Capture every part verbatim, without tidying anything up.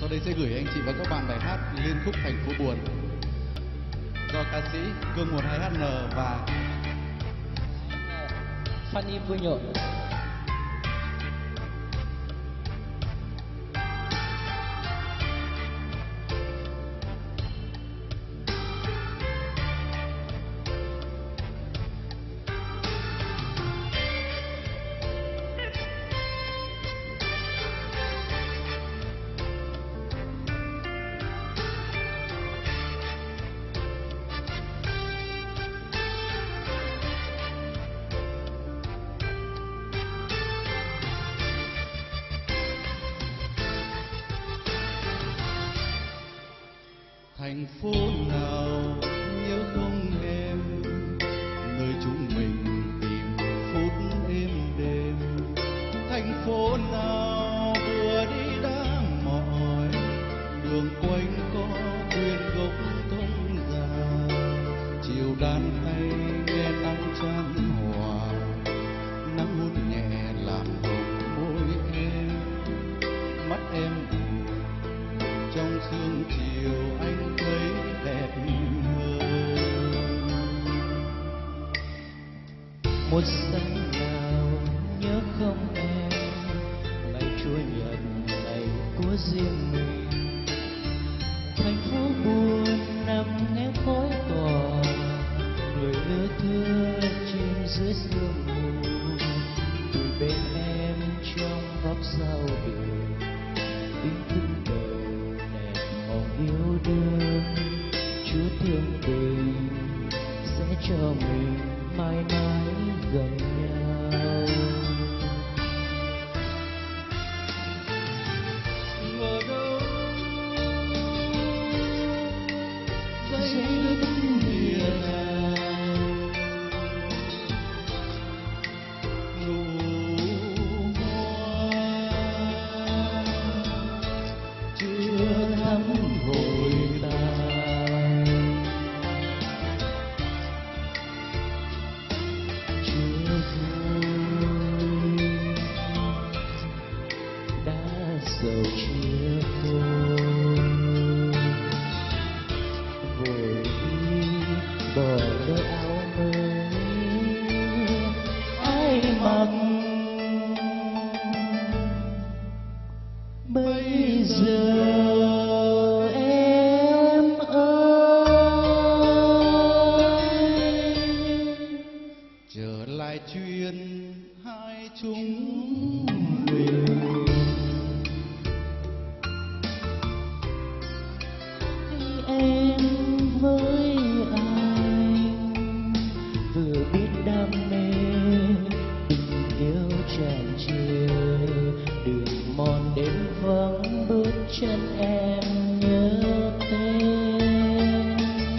Sau đây sẽ gửi anh chị và các bạn bài hát liên khúc Thành phố buồn do ca sĩ Cương một hai H N và Fanny Puyo. thành phố nào nhớ không em, nơi chúng mình tìm phút êm đềm. Thành phố nào vừa đi đã mỏi, đường quanh có quyên gốc thông già. Chiều đàn hay nghe nắng chan hòa, nắng hôn nhẹ làm hồng môi em. Mắt em buồn trong sương chiều, anh thấy đẹp hơn. Một sáng nào nhớ không em, ngày Chúa Nhật ngày của riêng mình. Thành phố buồn nằm nghe khói cỏ, người lứa thưa chìm dưới sương mù. Từ bên em trong góc sao đường, tiếng thương đầu đẹp màu yêu đương. Chúa thương tình sẽ cho mình mãi mãi gần nhau. Ngờ đâu giây đứng địa nào, nụ hoa chưa thắm hồi tàn. Chưa vui đã dầu chia phôi, vội đi bỏ đôi áo mới ai mặc. Bây giờ em ơi, trở lại chuyện hai chúng mình. Em với anh vừa biết đam mê, tình yêu tràn trề. Đường mòn đến vắng bước chân em nhớ tên.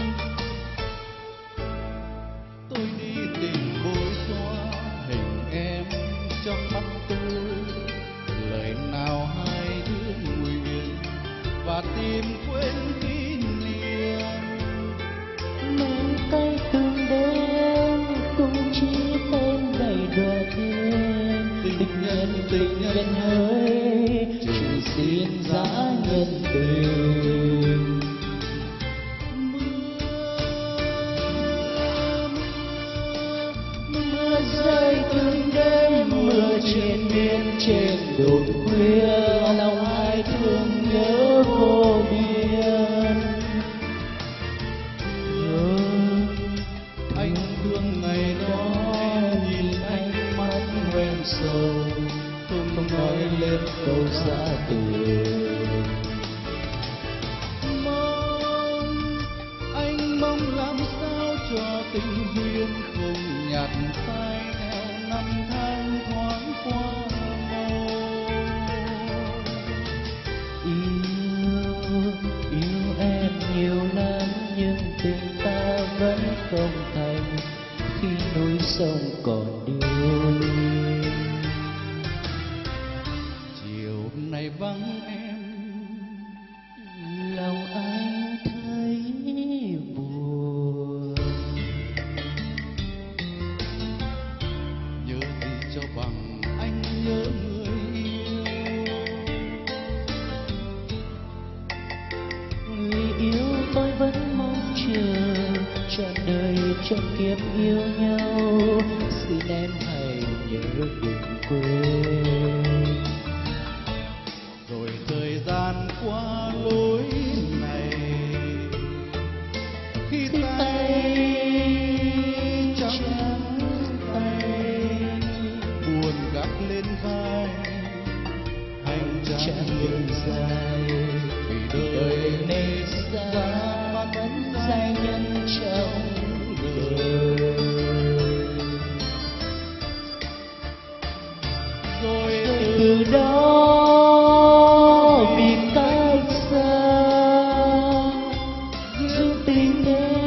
Tôi đi tìm bối xóa hình em trong mắt tôi, lời nào hai đứa nguyện và tìm quên kỷ niệm. Mang tay từng đêm cũng chỉ tên đầy đọa thêm. Tình nhân tình nhân ơi, chỉ xin giá nhân tình. Mưa rơi từng đêm, mưa trên miên trên đồi khuya. Lòng ai thương nhớ vô biên. Thương anh thương ngày đó, nhìn ánh mắt quen sầu, không nói lên câu xa từ. Mong anh mong làm sao cho tình duyên không nhạt phai theo năm tháng thoáng qua màu. Yêu, yêu em nhiều lắm nhưng tình ta vẫn không thành, khi núi sông còn điêu linh. Chiều nay vắng em, Lòng anh thấy buồn. nhớ gì cho bằng anh nhớ người yêu. trong kiếp yêu nhau, xin em hãy nhớ đừng quên. Rồi thời gian qua lối này, khi tay trắng tay buồn gác lên vai, hành trang đường dài vì đời nên xa vẫn dài nhân trong đời. Rồi từ đó vì cách xa dư tình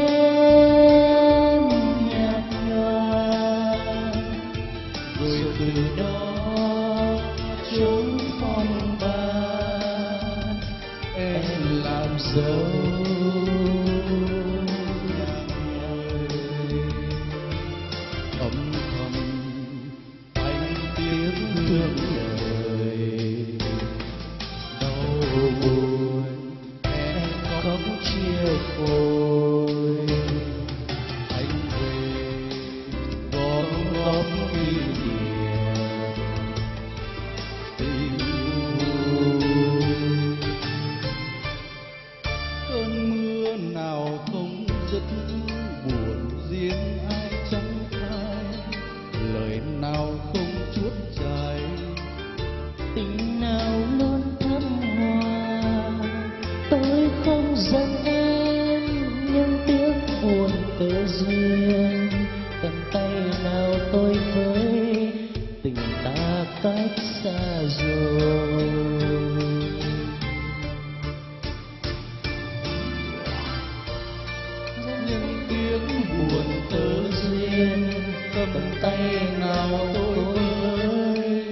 đến nhạt nhòa, rồi từ đó chốn phong ba em làm dấu. âm thầm anh tiếc thương đời, đau buồn em khóc chia phôi, anh về gom góp kỷ niệm tình vui. Cơn mưa nào không dứt buồn riêng ai chẳng phai, lời nào không chuốt dài tình nào luôn thắm hoa. Tôi không giận em nhưng tiếc buồn tơ duyên, cầm tay nào tôi với tình ta cách xa rồi. nhưng tiếng buồn tơ duyên cầm tay nào tôi với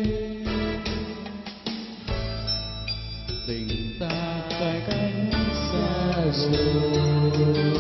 tình ta cách xa rồi.